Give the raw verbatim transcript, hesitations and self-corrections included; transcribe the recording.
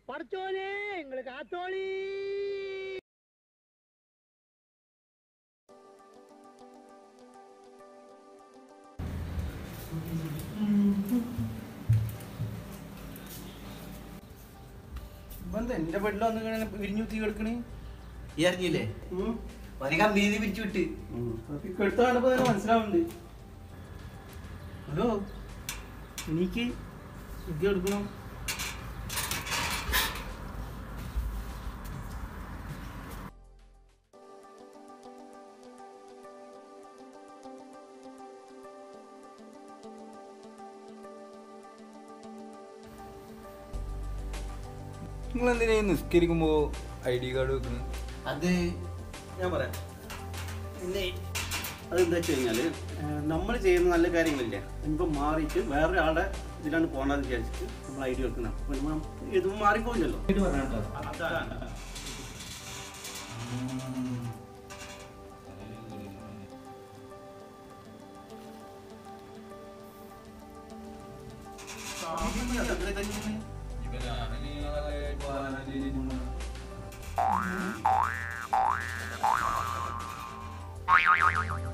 Padachone, ngal kathooleen. Banda, enja bedlo anu kan virinju ti kedukani. Iya gile. Hmm. Mari kan bini virinju vitti. Hmm. Tapi kedutha kanappo thana manasilavundi. Hello. Niki idhu edukano. നിങ്ങൾ എന്തിനാ നിസ്കരിക്കുമ്പോ I D card വെക്കുന്നത്? അത് ഞാൻ പറയാം. പിന്നെ അതെന്താ വെച്ച് കഴിഞ്ഞാൽ നമ്മൾ ചെയ്യുന്ന നല്ല കാര്യങ്ങളില്ലേ ഇപ്പം മാറിയിട്ട് വേറൊരാളുടെ ഇതിലാണ് പോകണമെന്ന് വിചാരിച്ചിട്ട് നമ്മൾ ഐ ഡി വെക്കണം. അപ്പോൾ നമ്മൾ ഇത് മാറിപ്പോയില്ലല്ലോ. അതാണ് ഇവനാണ്